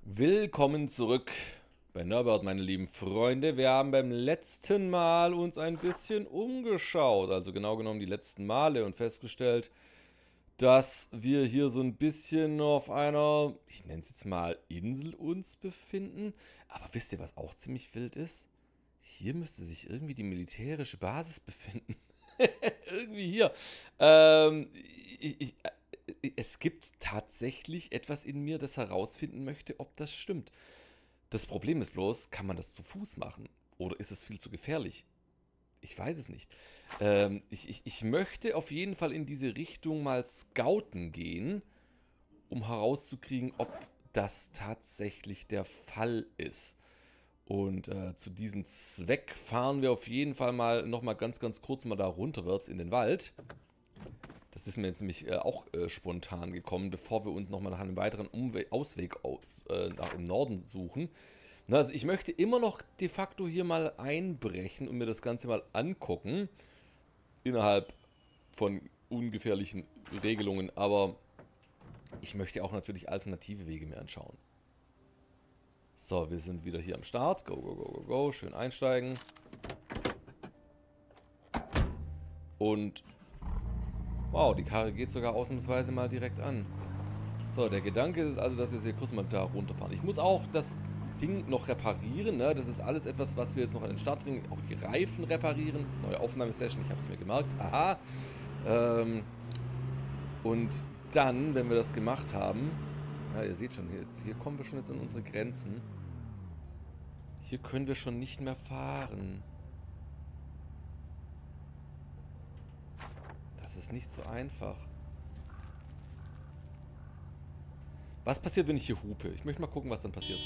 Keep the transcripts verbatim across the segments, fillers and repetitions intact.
Willkommen zurück bei Norbert, meine lieben Freunde. Wir haben beim letzten Mal uns ein bisschen umgeschaut, also genau genommen die letzten Male und festgestellt, dass wir hier so ein bisschen auf einer, ich nenne es jetzt mal Insel uns befinden. Aber wisst ihr, was auch ziemlich wild ist? Hier müsste sich irgendwie die militärische Basis befinden. Irgendwie hier. Ähm, ich, ich, äh, es gibt tatsächlich etwas in mir, das herausfinden möchte, ob das stimmt. Das Problem ist bloß, kann man das zu Fuß machen? Oder ist es viel zu gefährlich? Ich weiß es nicht. Ähm, ich, ich, ich möchte auf jeden Fall in diese Richtung mal scouten gehen, um herauszukriegen, ob das tatsächlich der Fall ist. Und äh, zu diesem Zweck fahren wir auf jeden Fall mal nochmal ganz, ganz kurz mal da runterwärts in den Wald. Das ist mir jetzt nämlich äh, auch äh, spontan gekommen, bevor wir uns nochmal nach einem weiteren Umwe Ausweg aus, äh, nach im Norden suchen. Na, also ich möchte immer noch de facto hier mal einbrechen und mir das Ganze mal angucken. Innerhalb von ungefährlichen Regelungen. Aber ich möchte auch natürlich alternative Wege mir anschauen. So, wir sind wieder hier am Start. Go, go, go, go, go. Schön einsteigen. Und wow, die Karre geht sogar ausnahmsweise mal direkt an. So, der Gedanke ist also, dass wir jetzt hier kurz mal da runterfahren. Ich muss auch das Ding noch reparieren, ne? Das ist alles etwas, was wir jetzt noch an den Start bringen. Auch die Reifen reparieren. Neue Aufnahmesession, ich habe es mir gemerkt. Aha. Ähm, und dann, wenn wir das gemacht haben, ja, ihr seht schon, hier, hier kommen wir schon jetzt an unsere Grenzen. Hier können wir schon nicht mehr fahren. Das ist nicht so einfach. Was passiert, wenn ich hier hupe? Ich möchte mal gucken, was dann passiert.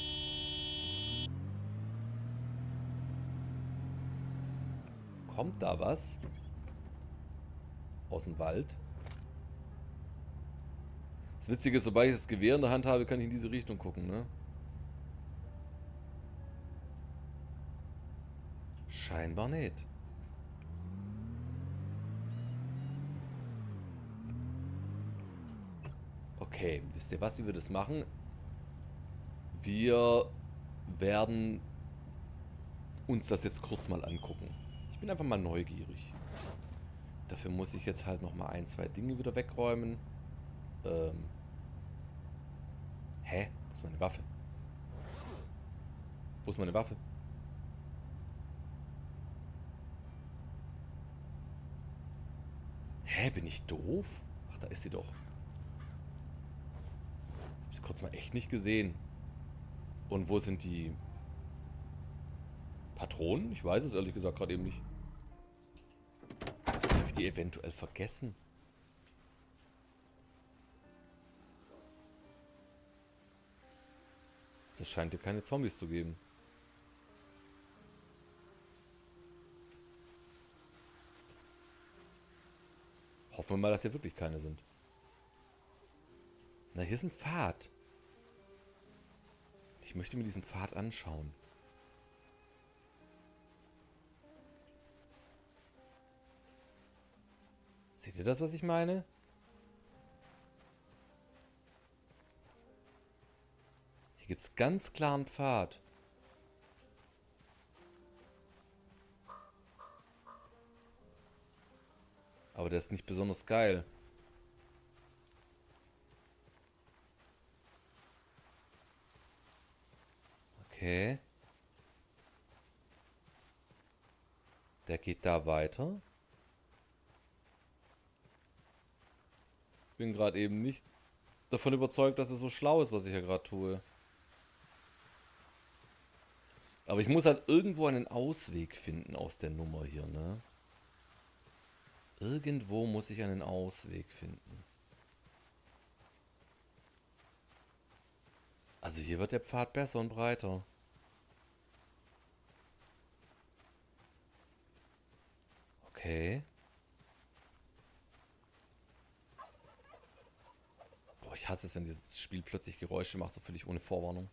Kommt da was? Aus dem Wald? Das Witzige ist, sobald ich das Gewehr in der Hand habe, kann ich in diese Richtung gucken, ne? Scheinbar nicht. Okay, wisst ihr was, wie wir das machen? Wir werden uns das jetzt kurz mal angucken. Ich bin einfach mal neugierig. Dafür muss ich jetzt halt nochmal ein, zwei Dinge wieder wegräumen. Ähm. Hä? Wo ist meine Waffe? Wo ist meine Waffe? Hä, bin ich doof? Ach, da ist sie doch. Ich hab sie kurz mal echt nicht gesehen. Und wo sind die Patronen? Ich weiß es ehrlich gesagt gerade eben nicht. Habe ich die eventuell vergessen? Es scheint hier keine Zombies zu geben. Hoffen wir mal, dass hier wirklich keine sind. Na, hier ist ein Pfad. Ich möchte mir diesen Pfad anschauen. Seht ihr das, was ich meine? Hier gibt es ganz klar einen Pfad. Aber der ist nicht besonders geil. Okay. Der geht da weiter. Bin gerade eben nicht davon überzeugt, dass es so schlau ist, was ich hier gerade tue. Aber ich muss halt irgendwo einen Ausweg finden aus der Nummer hier, ne? Irgendwo muss ich einen Ausweg finden. Also hier wird der Pfad besser und breiter. Okay. Boah, ich hasse es, wenn dieses Spiel plötzlich Geräusche macht, so völlig ohne Vorwarnung.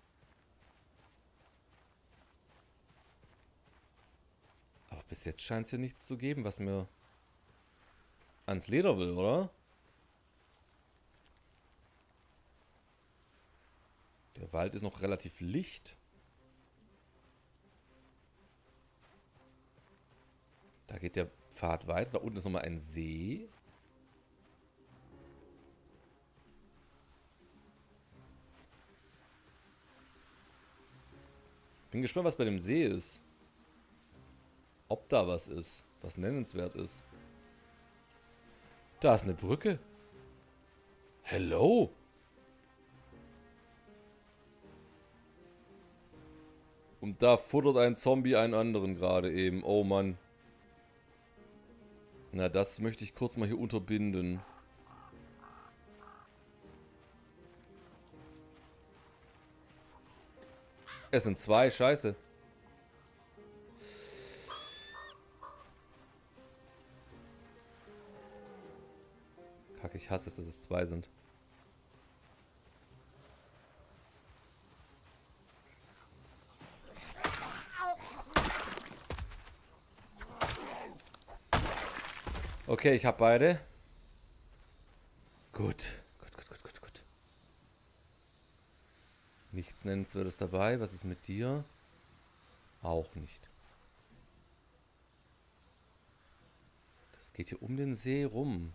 Aber bis jetzt scheint es hier nichts zu geben, was mir ans Leder will, oder? Der Der Wald ist noch relativ licht. Da geht der Pfad weiter. Da unten ist nochmal ein See. Bin gespannt, was bei dem See ist. Ob da was ist, was nennenswert ist. Da ist eine Brücke. Hello. Und da futtert ein Zombie einen anderen gerade eben. Oh Mann. Na, das möchte ich kurz mal hier unterbinden. Es sind zwei, scheiße. Kacke, ich hasse es, dass es zwei sind. Okay, ich habe beide. Gut. Gut, gut, gut, gut, gut. Nichts Nennenswertes dabei. Was ist mit dir? Auch nicht. Das geht hier um den See rum.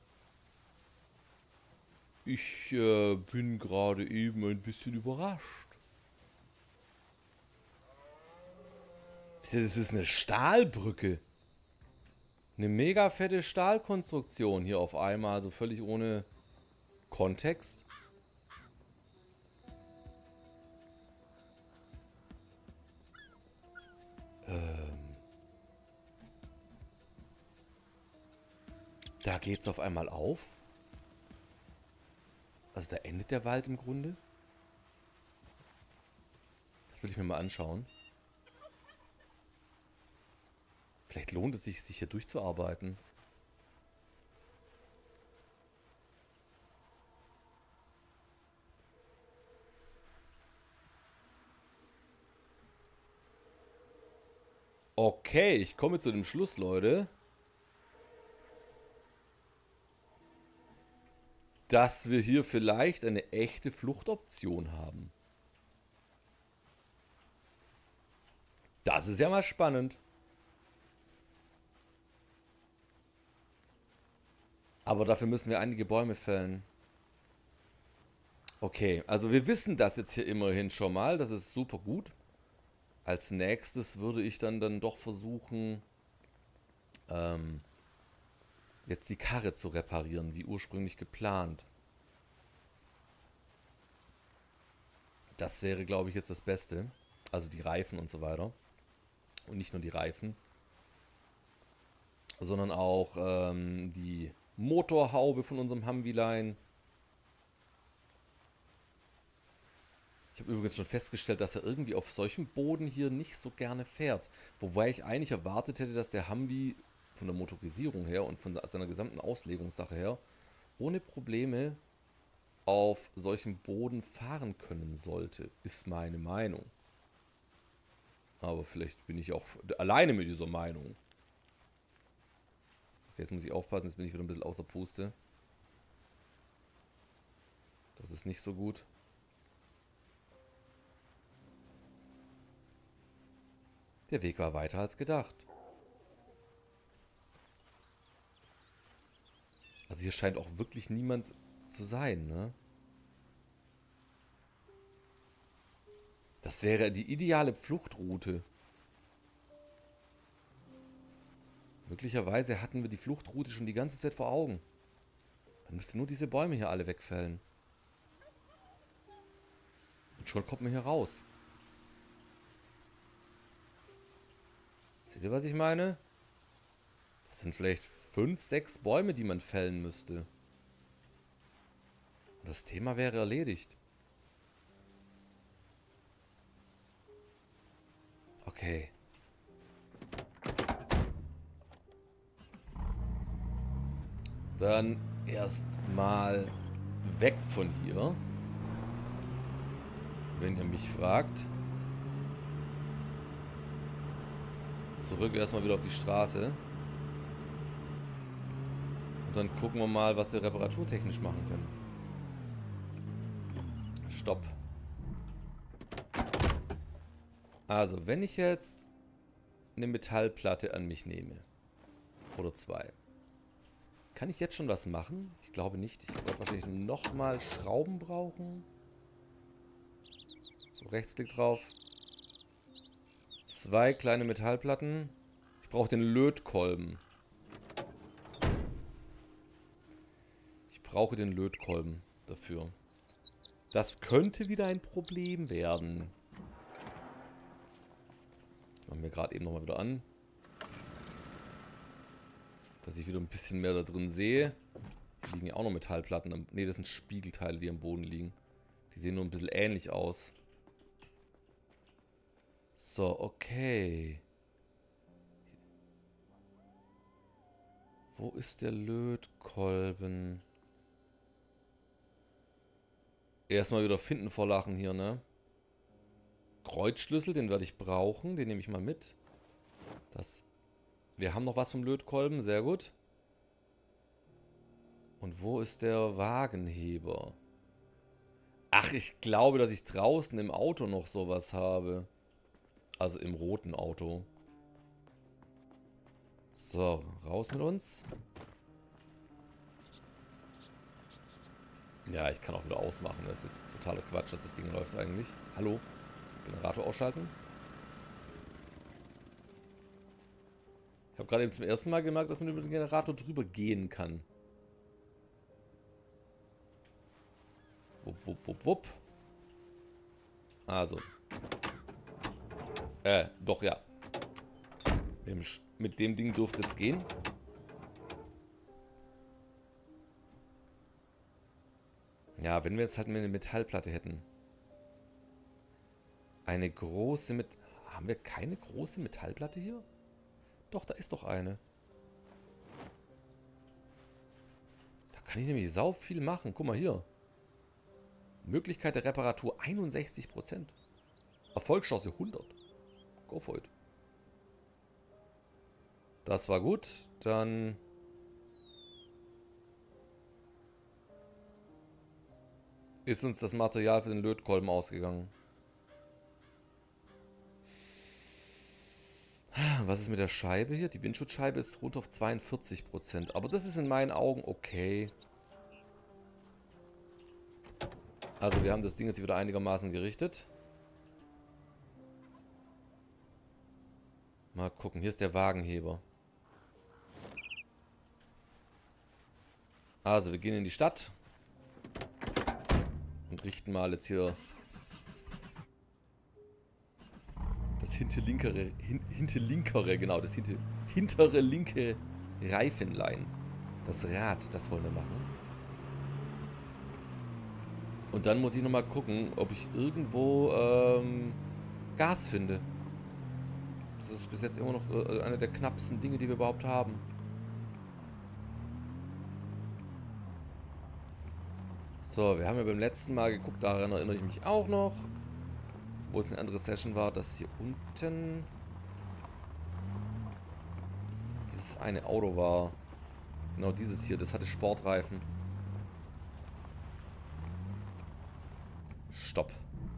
Ich äh, bin gerade eben ein bisschen überrascht. Das ist eine Stahlbrücke. Eine mega fette Stahlkonstruktion hier auf einmal, also völlig ohne Kontext. Ähm. Da geht's auf einmal auf. Also da endet der Wald im Grunde. Das will ich mir mal anschauen. Vielleicht lohnt es sich, sich hier durchzuarbeiten. Okay, ich komme zu dem Schluss, Leute. Dass wir hier vielleicht eine echte Fluchtoption haben. Das ist ja mal spannend. Aber dafür müssen wir einige Bäume fällen. Okay, also wir wissen das jetzt hier immerhin schon mal. Das ist super gut. Als nächstes würde ich dann, dann doch versuchen, ähm, jetzt die Karre zu reparieren, wie ursprünglich geplant. Das wäre, glaube ich, jetzt das Beste. Also die Reifen und so weiter. Und nicht nur die Reifen, sondern auch ähm, die Motorhaube von unserem Humvee-Line. Ich habe übrigens schon festgestellt, dass er irgendwie auf solchem Boden hier nicht so gerne fährt. Wobei ich eigentlich erwartet hätte, dass der Humvee von der Motorisierung her und von seiner gesamten Auslegungssache her ohne Probleme auf solchem Boden fahren können sollte, ist meine Meinung. Aber vielleicht bin ich auch alleine mit dieser Meinung. Okay, jetzt muss ich aufpassen, jetzt bin ich wieder ein bisschen außer Puste. Das ist nicht so gut. Der Weg war weiter als gedacht. Also hier scheint auch wirklich niemand zu sein, ne? Das wäre die ideale Fluchtroute. Möglicherweise hatten wir die Fluchtroute schon die ganze Zeit vor Augen. Man müsste nur diese Bäume hier alle wegfällen. Und schon kommt man hier raus. Seht ihr, was ich meine? Das sind vielleicht fünf, sechs Bäume, die man fällen müsste. Und das Thema wäre erledigt. Okay. Dann erstmal weg von hier. Wenn ihr mich fragt. Zurück erstmal wieder auf die Straße. Und dann gucken wir mal, was wir reparaturtechnisch machen können. Stopp. Also, wenn ich jetzt eine Metallplatte an mich nehme, oder zwei, kann ich jetzt schon was machen? Ich glaube nicht. Ich werde wahrscheinlich nochmal Schrauben brauchen. So, Rechtsklick drauf. Zwei kleine Metallplatten. Ich brauche den Lötkolben. Ich brauche den Lötkolben dafür. Das könnte wieder ein Problem werden. Machen wir gerade eben nochmal wieder an. Dass ich wieder ein bisschen mehr da drin sehe. Hier liegen ja auch noch Metallplatten. Ne, das sind Spiegelteile, die am Boden liegen. Die sehen nur ein bisschen ähnlich aus. So, okay. Wo ist der Lötkolben? Erstmal wieder finden vor Lachen hier, ne? Kreuzschlüssel, den werde ich brauchen. Den nehme ich mal mit. Das... Wir haben noch was vom Lötkolben, sehr gut. Und wo ist der Wagenheber? Ach, ich glaube, dass ich draußen im Auto noch sowas habe. Also im roten Auto. So, raus mit uns. Ja, ich kann auch wieder ausmachen. Das ist jetzt totaler Quatsch, dass das Ding läuft eigentlich. Hallo? Generator ausschalten. Ich habe gerade eben zum ersten Mal gemerkt, dass man über den Generator drüber gehen kann. Wupp, wupp, wupp, wupp. Also. Äh, doch, ja. Mit dem Ding dürfte es gehen. Ja, wenn wir jetzt halt eine Metallplatte hätten. Eine große mit... Haben wir keine große Metallplatte hier? Doch, da ist doch eine. Da kann ich nämlich sau viel machen. Guck mal hier. Möglichkeit der Reparatur einundsechzig Prozent. Erfolgschance hundert. Go for it. Das war gut. Dann... ist uns das Material für den Lötkolben ausgegangen. Was ist mit der Scheibe hier? Die Windschutzscheibe ist runter auf zweiundvierzig Prozent. Aber das ist in meinen Augen okay. Also wir haben das Ding jetzt wieder einigermaßen gerichtet. Mal gucken, hier ist der Wagenheber. Also wir gehen in die Stadt. Und richten mal jetzt hier das hinterlinkere, hin, hinterlinkere, genau, das hinter, hintere linke Reifenlein. Das Rad, das wollen wir machen. Und dann muss ich nochmal gucken, ob ich irgendwo ähm, Gas finde. Das ist bis jetzt immer noch äh, eine der knappsten Dinge, die wir überhaupt haben. So, wir haben ja beim letzten Mal geguckt, daran erinnere ich mich auch noch. Obwohl es eine andere Session war, dass hier unten dieses eine Auto war. Genau dieses hier, das hatte Sportreifen. Stopp.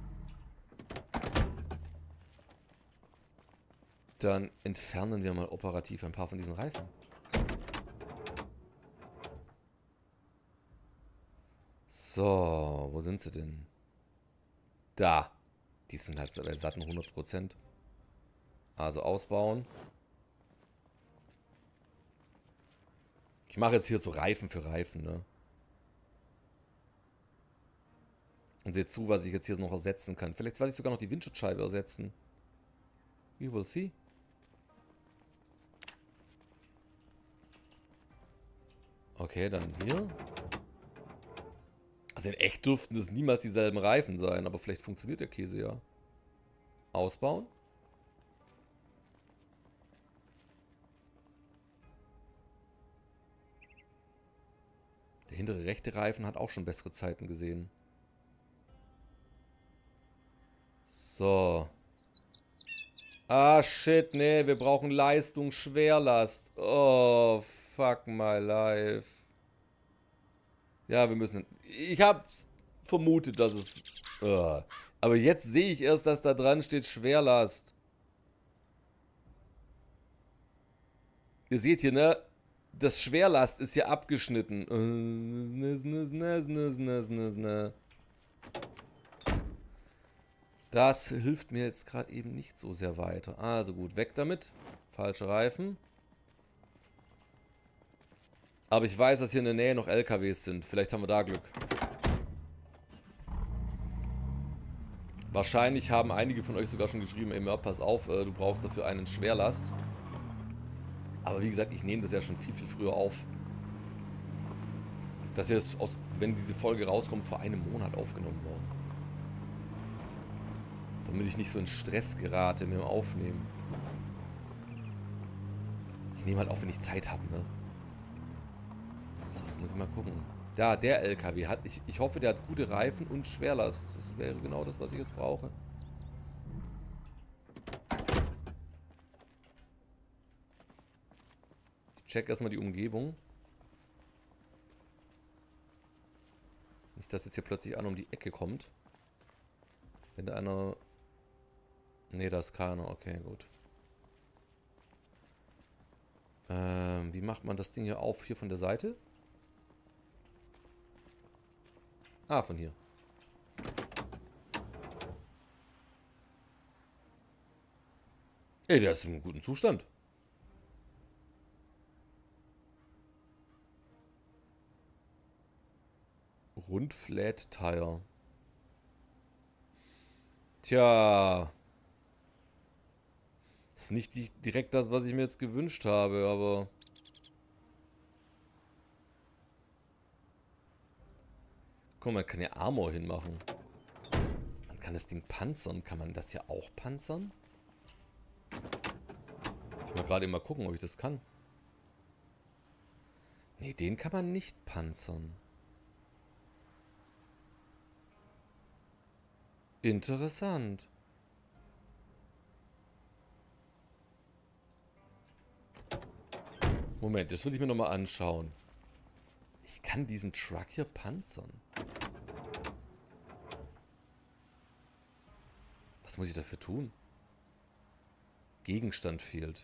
Dann entfernen wir mal operativ ein paar von diesen Reifen. So, wo sind sie denn? Da. Die sind halt bei satten hundert Prozent. Also ausbauen. Ich mache jetzt hier so Reifen für Reifen, ne? Und seht zu, was ich jetzt hier noch ersetzen kann. Vielleicht werde ich sogar noch die Windschutzscheibe ersetzen. We will see. Okay, dann hier. Also in echt dürften das niemals dieselben Reifen sein, aber vielleicht funktioniert der Käse ja. Ausbauen. Der hintere rechte Reifen hat auch schon bessere Zeiten gesehen. So. Ah, shit, nee, wir brauchen Leistung, Schwerlast. Oh, fuck my life. Ja, wir müssen... Ich habe vermutet, dass es... Uh, Aber jetzt sehe ich erst, dass da dran steht Schwerlast. Ihr seht hier, ne? Das Schwerlast ist hier abgeschnitten. Das hilft mir jetzt gerade eben nicht so sehr weiter. Also gut, weg damit. Falsche Reifen. Aber ich weiß, dass hier in der Nähe noch L K Ws sind. Vielleicht haben wir da Glück. Wahrscheinlich haben einige von euch sogar schon geschrieben, ey, Mörb, pass auf, äh, du brauchst dafür einen Schwerlast. Aber wie gesagt, ich nehme das ja schon viel, viel früher auf. Das hier ist, aus, wenn diese Folge rauskommt, vor einem Monat aufgenommen worden. Damit ich nicht so in Stress gerate mit dem Aufnehmen. Ich nehme halt auf, wenn ich Zeit habe, ne? So, das muss ich mal gucken. Da, der L K W hat, ich, ich hoffe, der hat gute Reifen und Schwerlast. Das wäre genau das, was ich jetzt brauche. Ich check erstmal die Umgebung. Nicht, dass jetzt hier plötzlich einer um die Ecke kommt. Wenn da einer... Ne, da ist keiner. Okay, gut. Ähm, wie macht man das Ding hier auf? Hier von der Seite? Ah, von hier. Ey, der ist im guten Zustand. Rund Flat Tire. Tja. Das ist nicht die, direkt das, was ich mir jetzt gewünscht habe, aber... Guck mal, man kann ja Armor hinmachen. Man kann das Ding panzern. Kann man das ja auch panzern? Ich will gerade mal gucken, ob ich das kann. Nee, den kann man nicht panzern. Interessant. Moment, das will ich mir nochmal anschauen. Ich kann diesen Truck hier panzern. Was muss ich dafür tun? Gegenstand fehlt.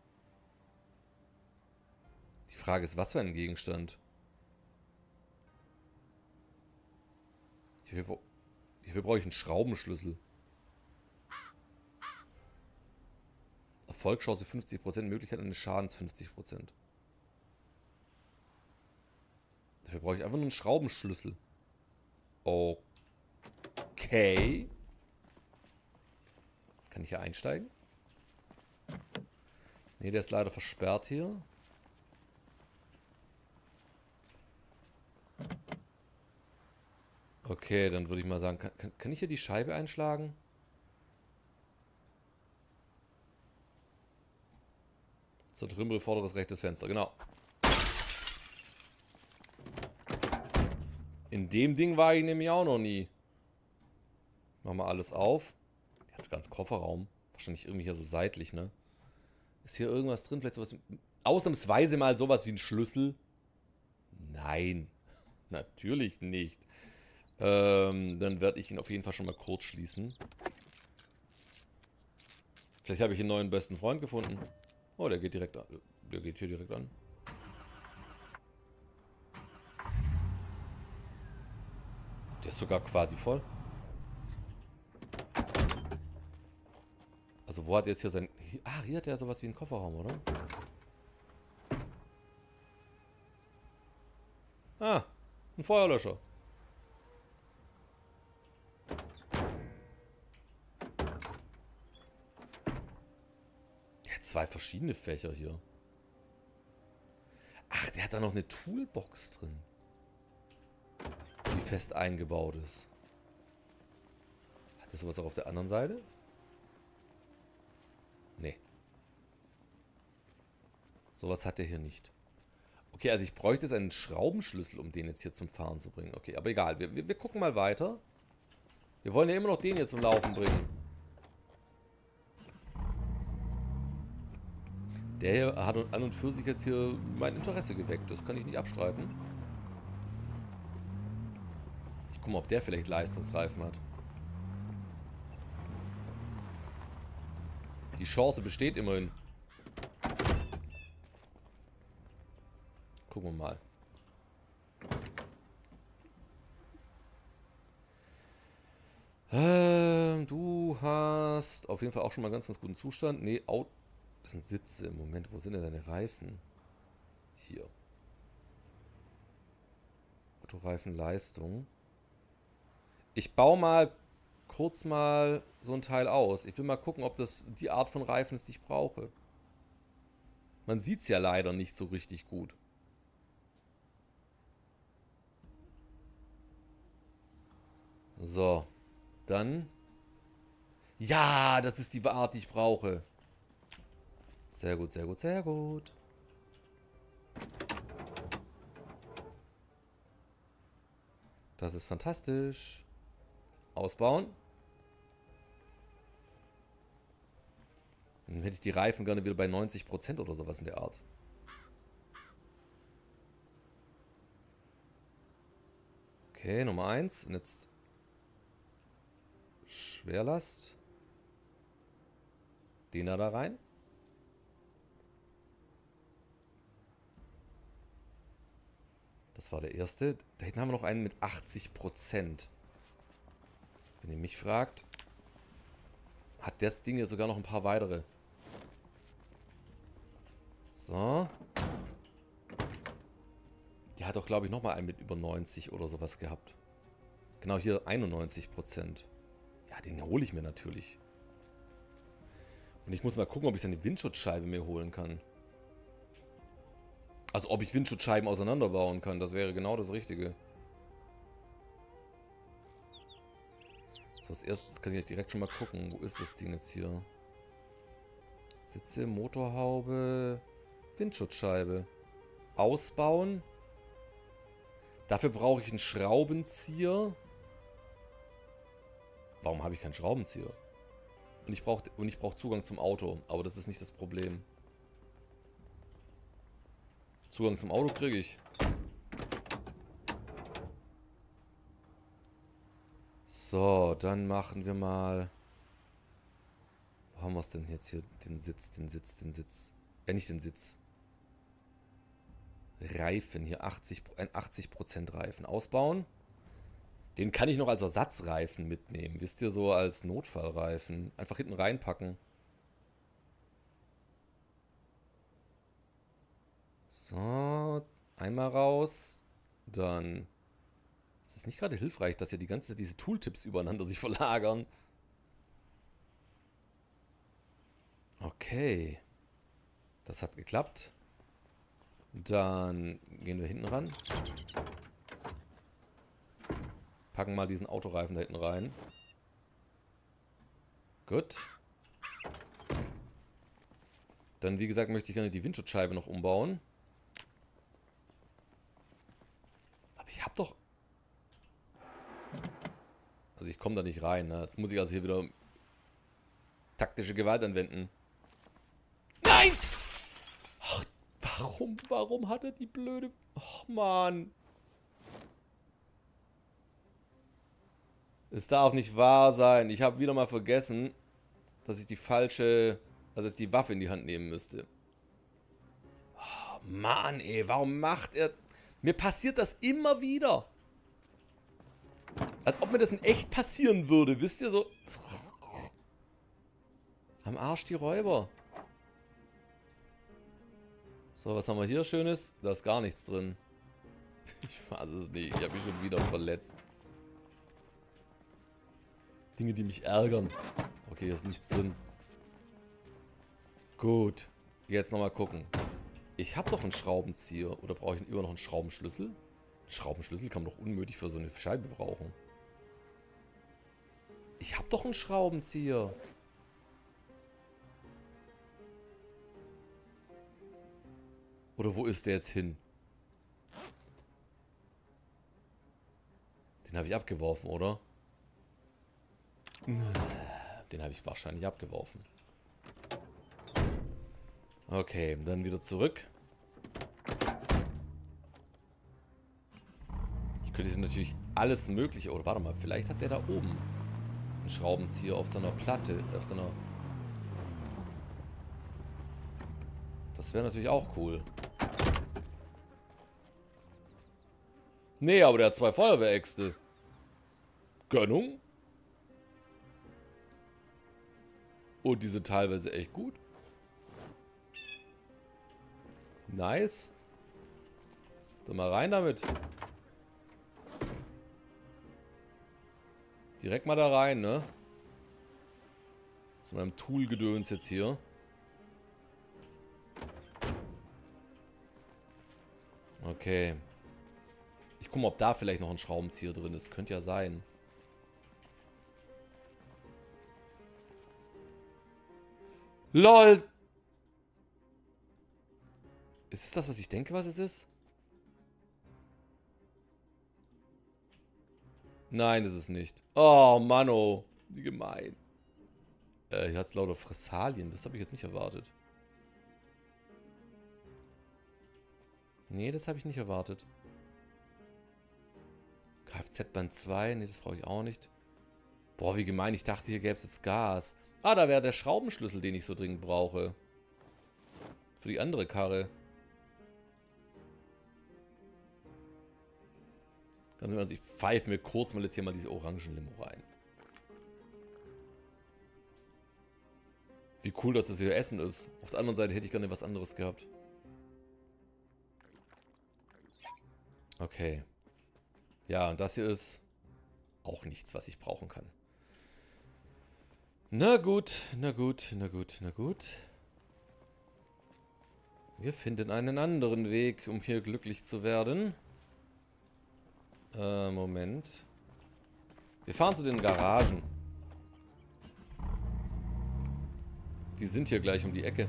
Die Frage ist, was für ein Gegenstand? Hierfür, hierfür brauche ich einen Schraubenschlüssel. Erfolgschance fünfzig Prozent, Möglichkeit eines Schadens fünfzig Prozent. Dafür brauche ich einfach nur einen Schraubenschlüssel. Okay. Kann ich hier einsteigen? Ne, der ist leider versperrt hier. Okay, dann würde ich mal sagen, kann, kann, kann ich hier die Scheibe einschlagen? So, Trümmer, vorderes rechtes Fenster, genau. In dem Ding war ich nämlich auch noch nie. Machen wir alles auf. Der hat sogar einen Kofferraum. Wahrscheinlich irgendwie hier so seitlich, ne? Ist hier irgendwas drin? Vielleicht sowas... Ausnahmsweise mal sowas wie ein Schlüssel? Nein. Natürlich nicht. Ähm, dann werde ich ihn auf jeden Fall schon mal kurz schließen. Vielleicht habe ich einen neuen besten Freund gefunden. Oh, der geht direkt an. Der geht hier direkt an. Der ist sogar quasi voll. Also wo hat jetzt hier sein... Ah, hier hat er sowas wie einen Kofferraum, oder? Ah, ein Feuerlöscher. Der hat zwei verschiedene Fächer hier. Ach, der hat da noch eine Toolbox drin. Die fest eingebaut ist. Hat er sowas auch auf der anderen Seite? Nee. Sowas hat er hier nicht. Okay, also ich bräuchte jetzt einen Schraubenschlüssel, um den jetzt hier zum Fahren zu bringen. Okay, aber egal. Wir, wir, wir gucken mal weiter. Wir wollen ja immer noch den hier zum Laufen bringen. Der hier hat an und für sich jetzt hier mein Interesse geweckt. Das kann ich nicht abstreiten. Ich gucke mal, ob der vielleicht Leistungsreifen hat. Die Chance besteht immerhin. Gucken wir mal. Ähm, du hast auf jeden Fall auch schon mal einen ganz, ganz guten Zustand. Nee, Auto. Das sind Sitze. Im Moment, wo sind denn deine Reifen? Hier. Autoreifenleistung. Ich baue mal kurz mal so ein Teil aus. Ich will mal gucken, ob das die Art von Reifen ist, die ich brauche. Man sieht es ja leider nicht so richtig gut. So. Dann. Ja, das ist die Art, die ich brauche. Sehr gut, sehr gut, sehr gut. Das ist fantastisch. Ausbauen. Dann hätte ich die Reifen gerne wieder bei neunzig Prozent oder sowas in der Art. Okay, Nummer eins. Und jetzt Schwerlast. Den da rein. Das war der erste. Da hinten haben wir noch einen mit achtzig Prozent. Wenn ihr mich fragt, hat das Ding hier sogar noch ein paar weitere. So. Der hat auch, glaube ich, nochmal einen mit über neunzig oder sowas gehabt. Genau, hier einundneunzig Prozent. Ja, den hole ich mir natürlich. Und ich muss mal gucken, ob ich eine Windschutzscheibe mir holen kann. Also ob ich Windschutzscheiben auseinanderbauen kann, das wäre genau das Richtige. So, als erstes kann ich jetzt direkt schon mal gucken. Wo ist das Ding jetzt hier? Sitze, Motorhaube, Windschutzscheibe. Ausbauen. Dafür brauche ich einen Schraubenzieher. Warum habe ich keinen Schraubenzieher? Und ich brauche und ich brauche Zugang zum Auto. Aber das ist nicht das Problem. Zugang zum Auto kriege ich. So, dann machen wir mal... Wo haben wir es denn jetzt hier? Den Sitz, den Sitz, den Sitz. Äh, nicht den Sitz. Reifen hier. achtzig, ein achtzig Prozent Reifen. Ausbauen. Den kann ich noch als Ersatzreifen mitnehmen. Wisst ihr, so als Notfallreifen. Einfach hinten reinpacken. So, einmal raus. Dann... Es ist nicht gerade hilfreich, dass hier die ganze Zeit diese Tooltips übereinander sich verlagern. Okay. Das hat geklappt. Dann gehen wir hinten ran. Packen mal diesen Autoreifen da hinten rein. Gut. Dann, wie gesagt, möchte ich gerne die Windschutzscheibe noch umbauen. Aber ich habe doch... Also ich komme da nicht rein. Ne? Jetzt muss ich also hier wieder taktische Gewalt anwenden. Nein! Ach, warum? Warum hat er die blöde... Ach, Mann. Es darf nicht wahr sein. Ich habe wieder mal vergessen, dass ich die falsche... Also jetzt die Waffe in die Hand nehmen müsste. Oh, Mann, ey. Warum macht er... Mir passiert das immer wieder. Als ob mir das in echt passieren würde. Wisst ihr, so... Am Arsch die Räuber. So, was haben wir hier Schönes? Da ist gar nichts drin. Ich weiß es nicht. Ich habe mich schon wieder verletzt. Dinge, die mich ärgern. Okay, hier ist nichts drin. Gut. Jetzt nochmal gucken. Ich habe doch einen Schraubenzieher. Oder brauche ich immer noch einen Schraubenschlüssel? Schraubenschlüssel kann man doch unmöglich für so eine Scheibe brauchen. Ich habe doch einen Schraubenzieher. Oder wo ist der jetzt hin? Den habe ich abgeworfen, oder? Den habe ich wahrscheinlich abgeworfen. Okay, dann wieder zurück. Ich könnte natürlich alles Mögliche... Oder warte mal, vielleicht hat der da oben einen Schraubenzieher auf seiner Platte, auf seiner... Das wäre natürlich auch cool. Nee, aber der hat zwei Feuerwehräxte. Gönnung. Und die sind teilweise echt gut. Nice. Dann mal rein damit. Direkt mal da rein, ne? Zu meinem Tool-Gedöns jetzt hier. Okay. Ich gucke mal, ob da vielleicht noch ein Schraubenzieher drin ist. Könnte ja sein. LOL! Ist es das, was ich denke, was es ist? Nein, ist es nicht. Oh, Mann, oh. Wie gemein. Äh, hier hat es lauter Fressalien. Das habe ich jetzt nicht erwartet. Nee, das habe ich nicht erwartet. Kfz-Band zwei. Nee, das brauche ich auch nicht. Boah, wie gemein. Ich dachte, hier gäbe es jetzt Gas. Ah, da wäre der Schraubenschlüssel, den ich so dringend brauche. Für die andere Karre. Ganz im Ernst, ich pfeife mir kurz mal jetzt hier mal diese Orangenlimo rein. Wie cool, dass das hier Essen ist. Auf der anderen Seite hätte ich gerne was anderes gehabt. Okay. Ja, und das hier ist auch nichts, was ich brauchen kann. Na gut, na gut, na gut, na gut. Wir finden einen anderen Weg, um hier glücklich zu werden. Äh, Moment. Wir fahren zu den Garagen. Die sind hier gleich um die Ecke.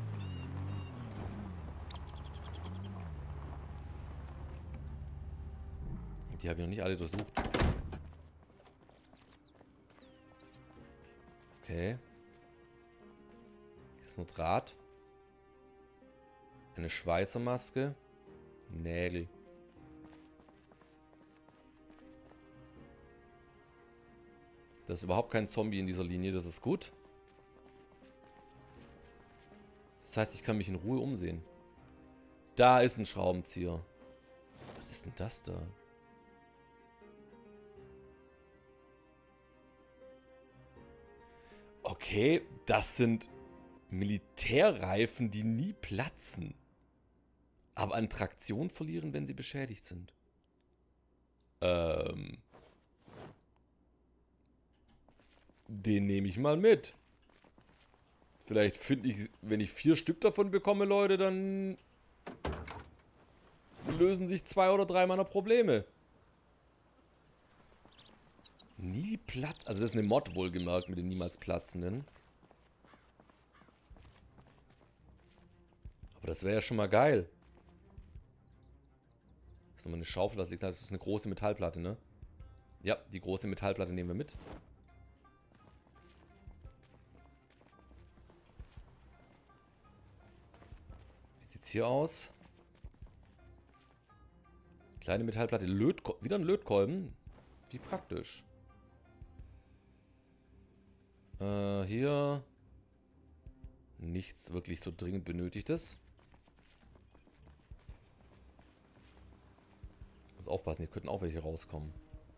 Die habe ich noch nicht alle durchsucht. Okay. Hier ist nur Draht. Eine Schweißermaske. Nägel. Das ist überhaupt kein Zombie in dieser Linie, das ist gut. Das heißt, ich kann mich in Ruhe umsehen. Da ist ein Schraubenzieher. Was ist denn das da? Okay, das sind Militärreifen, die nie platzen. Aber an Traktion verlieren, wenn sie beschädigt sind. Ähm... Den nehme ich mal mit. Vielleicht finde ich, wenn ich vier Stück davon bekomme, Leute, dann lösen sich zwei oder drei meiner Probleme. Nie Platz. Also das ist eine Mod wohlgemerkt mit den niemals platzenden. Aber das wäre ja schon mal geil. Das ist nochmal eine Schaufel, das liegt da. Das ist eine große Metallplatte, ne? Ja, die große Metallplatte nehmen wir mit. Sieht's hier aus? Kleine Metallplatte. Lötko- wieder ein Lötkolben. Wie praktisch. Äh, hier. Nichts wirklich so dringend Benötigtes. Muss aufpassen, hier könnten auch welche rauskommen.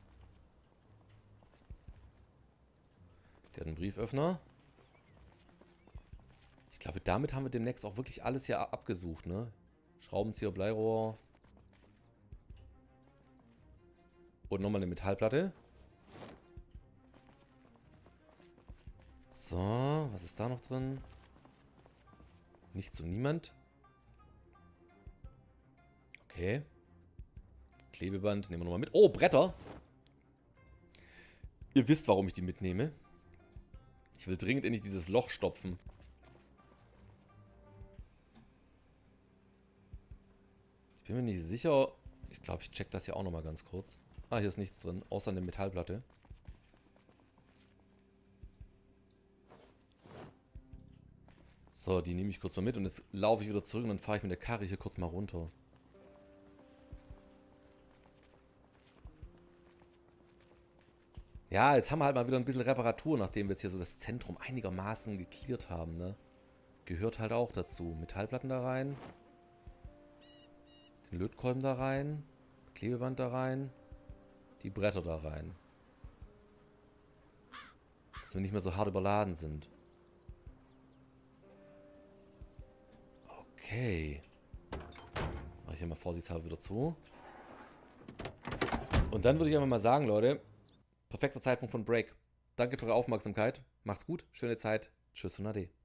Der hat einen Brieföffner. Ich glaube, damit haben wir demnächst auch wirklich alles hier abgesucht, ne? Schraubenzieher, Bleirohr. Und nochmal eine Metallplatte. So, was ist da noch drin? Nichts und niemand. Okay. Klebeband nehmen wir nochmal mit. Oh, Bretter! Ihr wisst, warum ich die mitnehme. Ich will dringend endlich dieses Loch stopfen. Ich bin mir nicht sicher. Ich glaube, ich check das hier auch nochmal ganz kurz. Ah, hier ist nichts drin, außer eine Metallplatte. So, die nehme ich kurz mal mit und jetzt laufe ich wieder zurück und dann fahre ich mit der Karre hier kurz mal runter. Ja, jetzt haben wir halt mal wieder ein bisschen Reparatur, nachdem wir jetzt hier so das Zentrum einigermaßen geklärt haben, ne? gehört halt auch dazu. Metallplatten da rein. Den Lötkolben da rein. Klebeband da rein. Die Bretter da rein. Dass wir nicht mehr so hart überladen sind. Okay. Mache ich hier mal vorsichtshalber wieder zu. Und dann würde ich einfach mal sagen, Leute, perfekter Zeitpunkt von Break. Danke für eure Aufmerksamkeit. Macht's gut, schöne Zeit. Tschüss und Ade.